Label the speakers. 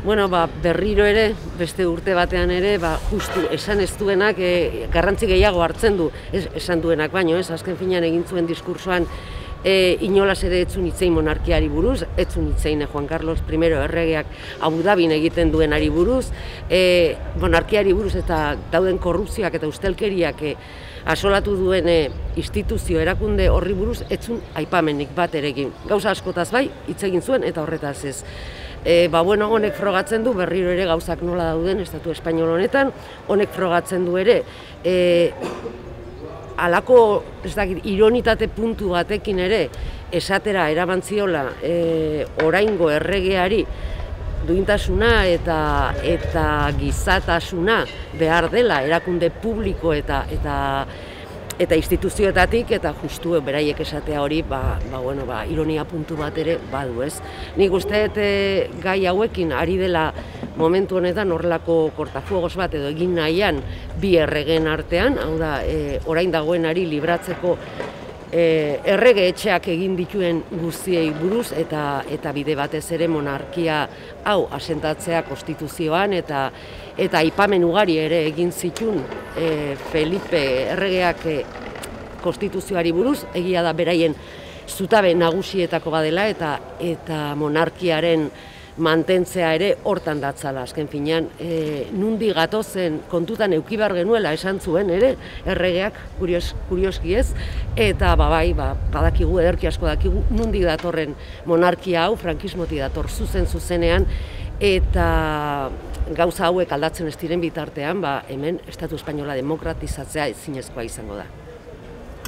Speaker 1: Bueno, berriro ere, beste urte batean ere, justu esan ez duenak garrantzi gehiago hartzen du, esan duenak baino, azken finean egin zuen diskursoan inolaz ere etzun hitzein monarkiari buruz, etzun hitzein Juan Carlos I erregeak Abu Dhabin egiten duenari buruz, monarkiari buruz eta dauden korrupzioak eta ustelkeriak asolatu duen instituzio erakunde horri buruz etzun aipamenik bat erekin. Gauza askotaz bai, hitz egin zuen eta horretaz ez. Honek frogatzen du berriro ere gauzak nola dauden Estatu Espainol honetan, honek frogatzen du ere halako, ironitate puntu batekin ere esatera eraman ziola oraingo erregeari duintasuna eta gizatasuna behar dela erakunde publiko eta instituzioetatik, eta justu beraiek esatea hori, ironia puntu bat ere badu, ez. Nik uste gai hauekin ari dela momentu honetan horrelako kortafuegos bat edo egin nahian bi erregeen artean, hau da, orain dagoenari libratzeko errege etxeak egin dituen guztiei buruz eta bide batez ere monarkia hau asentatzea konstituzioan eta aipamen ugari ere egin zituen Felipe erregeak konstituzioari buruz, egia da beraien zutabe nagusietako badela eta monarkiaren mantentzea ere hortan datzala, azken finean, nundi gatozen kontutan eduki behar genuela esan zuen ere, erregeak kurioski ez, eta badakigu, ederki asko dakigu, nundi datorren monarkia hau, frankismotik dator zuzenean, eta gauza hauek aldatzen ez diren bitartean, hemen Estatu Espainola demokratizatzea ezinezkoa izango da.